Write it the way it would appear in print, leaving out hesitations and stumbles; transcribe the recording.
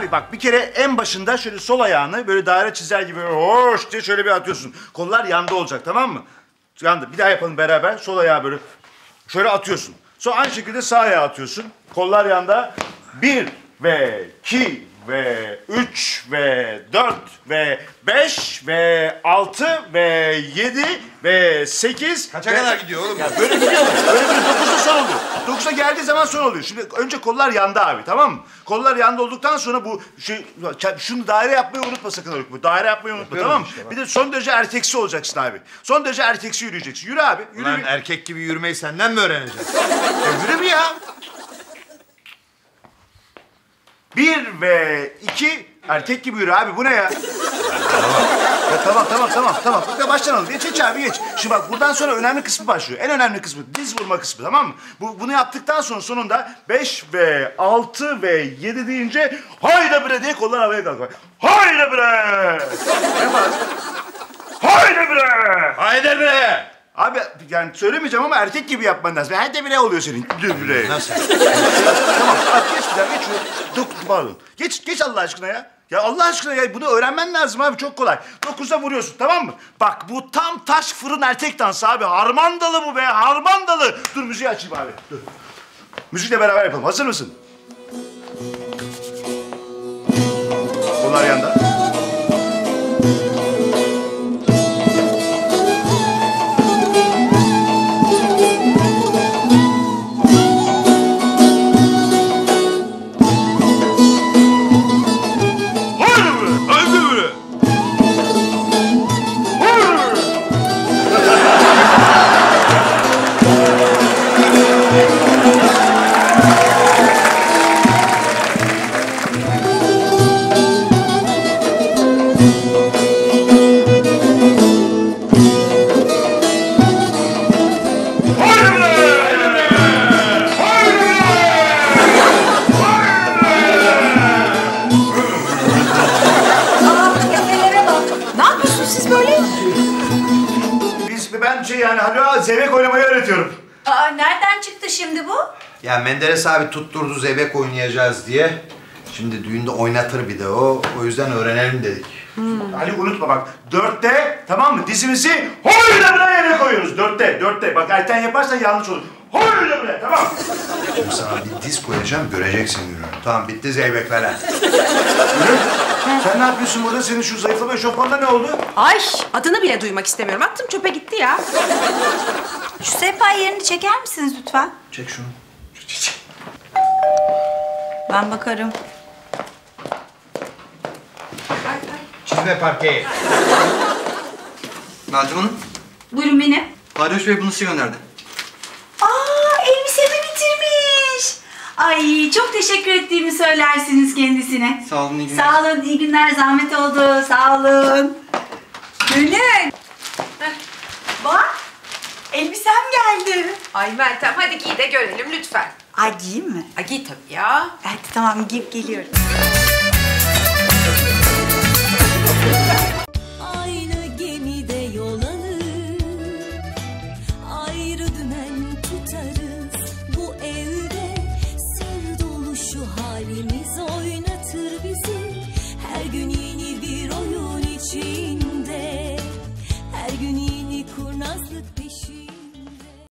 Abi bak bir kere en başında şöyle sol ayağını böyle daire çizer gibi hoş diye şöyle bir atıyorsun. Kollar yanda olacak, tamam mı? Yanda. Bir daha yapalım beraber. Sol ayağı böyle şöyle atıyorsun. Sonra aynı şekilde sağ ayağı atıyorsun. Kollar yanda. 1 ve 2 ve 3 ve 4 ve 5 ve 6 ve 7 ve 8. Kaça kadar gidiyor oğlum? Ya böyle gidiyor mu? Böyle 9'da son oluyor. 9'a geldiği zaman son oluyor. Şimdi önce kollar yanda abi, tamam mı? Kollar yanda olduktan sonra bu şunu daire yapmayı unutma sakın Haluk. Daire yapmayı unutma, tamam mı? Bir de son derece erkeksi olacaksın abi. Son derece erkeksi yürüyeceksin. Yürü abi. Yürü. Lan erkek gibi yürümeyi senden mi öğreneceğiz? Yürü bir ya. 1 ve 2 erkek gibi yürü abi. Bu ne ya? Tamam. Ya baştan al. Geç abi geç. Şimdi bak buradan sonra önemli kısmı başlıyor. En önemli kısmı diz vurma kısmı, tamam mı? Bunu yaptıktan sonra sonunda 5 ve 6 ve 7 deyince hayda bre diye kollar havaya kalkar. Hayda bre! Ne var? Hayda bre! Haydi bre! Abi yani söylemeyeceğim ama erkek gibi yapman lazım. Hayda bre oluyor senin. Bre. Nasıl? Tamam geç bir daha geç. Pardon. Geç Allah aşkına ya. Ya Allah aşkına ya bunu öğrenmen lazım abi, çok kolay. 9'da vuruyorsun, tamam mı? Bak bu tam taş fırın erkek dansı abi. Harmandalı bu be, harmandalı. Dur müziği açayım abi. Dur. Müzikle beraber yapalım. Hazır mısın? Kollar yanda. Zeybek oynamayı öğretiyorum. Nereden çıktı şimdi bu? Ya Menderes abi tutturdu zeybek oynayacağız diye. Şimdi düğünde oynatır bir de o. O yüzden öğrenelim dedik. Ali unutma bak. 4'te, tamam mı? Dizimizi hoyla buraya yere koyuyoruz. 4'te. Bak erken yaparsan yanlış olur. Hoyla buraya, tamam. Şimdi sana bir diz koyacağım, göreceksin günü. Tamam, bitti zeybek falan. Sen ne yapıyorsun burada? Senin şu zayıflama eşofmanda ne oldu? Ay, adını bile duymak istemiyorum. Attım çöpe gitti ya. Şu sehpa yerini çeker misiniz lütfen? Çek şunu. Ben bakarım. Çizme parkeyi. Meltem Hanım, Buyurun benim. Barış Bey bunu size gönderdi. Elbisemi bitirmiş. Ay çok teşekkür ettiğimi söylersiniz kendisine. Sağ olun, iyi günler. Sağ olun, iyi günler. Zahmet oldu. Sağ olun. Gönül. Bak, elbisem geldi. Ay Meltem, hadi giy de görelim lütfen. Ay giyeyim mi? Ay giy tabii ya. Hadi tamam, giyip geliyorum.